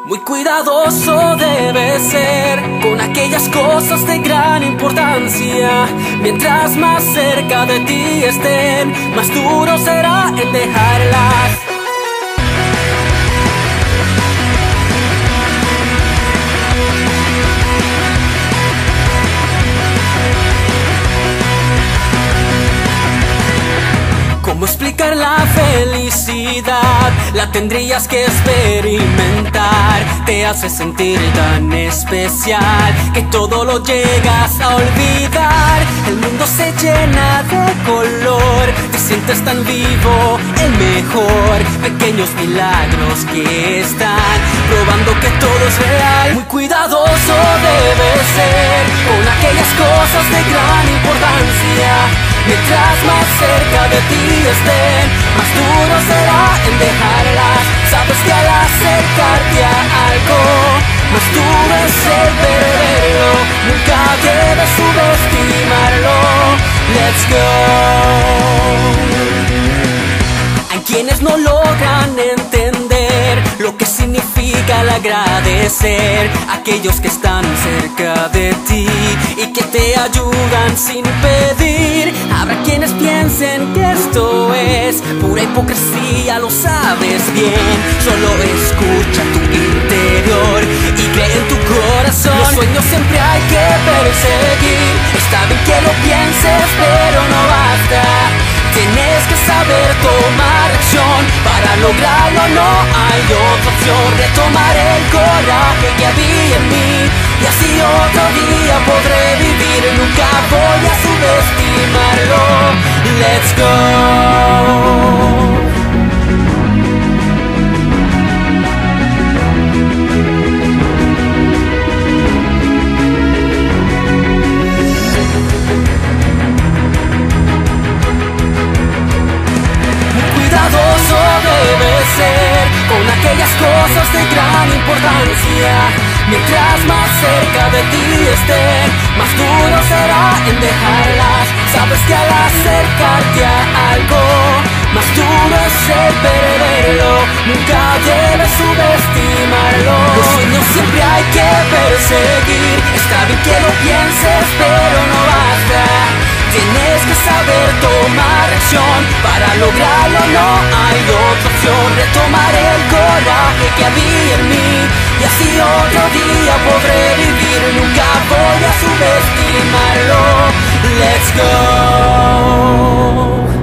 Muy cuidadoso debe ser con aquellas cosas de gran importancia. Mientras más cerca de ti estén, más duro será en dejarlas. ¿Cómo explicar la felicidad? La tendrías que experimentar. Te hace sentir tan especial que todo lo llegas a olvidar. El mundo se llena de color, te sientes tan vivo, el mejor. Pequeños milagros que están probando que todo es real. Muy cuidadoso debes ser con aquellas cosas de gran importancia. Mientras más cerca de ti estén, más duro será en dejarlas. Sabes que al acercarte a algo, más duro es el perderlo. Nunca debes subestimarlo. Let's go. Hay quienes no logran entender lo que significa el agradecer. Aquellos que están cerca de ti y que te ayudan sin pedir. Habrá quienes piensen que esto es pura hipocresía, lo sabes bien. Solo escucha tu interior y cree en tu corazón. Los sueños siempre hay que perseguir. Está bien que lo pienses, pero no basta. Tienes que saber tomar acción. Para lograrlo no hay otra opción. Retomar el coraje que había en mí, y así otro día podré vivir. Nunca voy a subestimarlo. Let's go. Con aquellas cosas de gran importancia. Mientras más cerca de ti estén, más duro será en dejarlas. Sabes que al acercarte a algo, más duro es el perderlo. Nunca debes subestimarlo. Los sueños siempre hay que perseguir. Está bien que lo pienses, pero no basta. Tienes que saber tomar acción. Para lograrlo no hay otra opción. Retomar el coraje que había en mí, y así otro día podré vivir. Nunca voy a subestimarlo. Let's go.